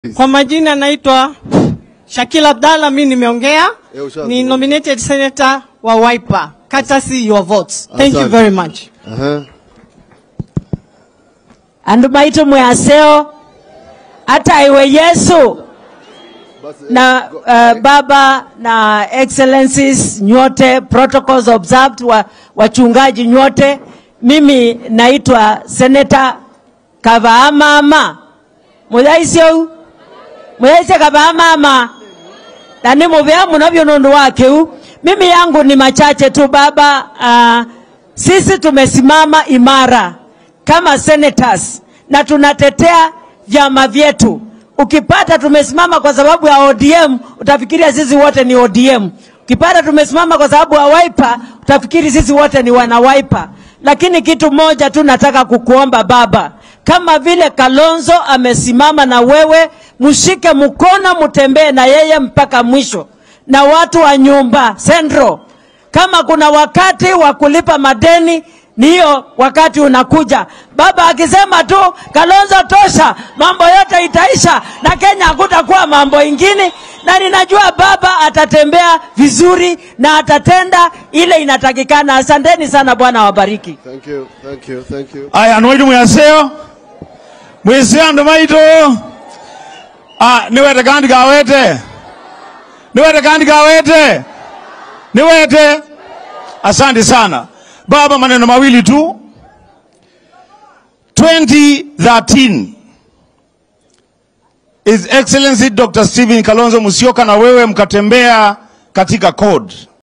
Kwa majina naitwa Shakila Abdalla, mimi nimeongea. Ni nominated senator wa Wiper. Courtesy your votes. Thank you very much. Andu baitu mwaseo hata iwe Yesu na baba na excellencies nyote, protocols observed, wachungaji nyote. Mimi naitwa Senator Kavaamama. Mudaisio Kavaamama. Nani muvea munavyo nundu wake. Mimi yangu ni machache tu baba. Sisi tumesimama imara kama senators na tunatetea vyama vyetu. Ukipata tumesimama kwa sababu ya ODM, utafikiria sisi wote ni ODM. Ukipata tumesimama kwa sababu ya Wiper, utafikiri sisi wote ni wana Wiper. Lakini kitu moja tu nataka kukuomba baba, kama vile Kalonzo amesimama na wewe, mshike mkono mutembee na yeye mpaka mwisho. Na watu wa nyumba Central, kama kuna wakati wa kulipa madeni, niyo wakati unakuja. Baba akisema tu Kalonzo tosha, mambo yote itaisha na Kenya hakutakuwa mambo ingine. Na ninajua baba atatembea vizuri na atatenda ile inatakikana. Asanteni sana, Bwana wabariki. Thank you, thank you, thank you. Aya, nwaitu mwaseo. Mweseo ndo maitu. Niwete kandi kawete. Niwete kandi kawete. Niwete. Asante sana. Baba, maneno mawili tu. 2013 His Excellency Dr. Stephen Kalonzo Musyoka na wewe mkatembea katika code.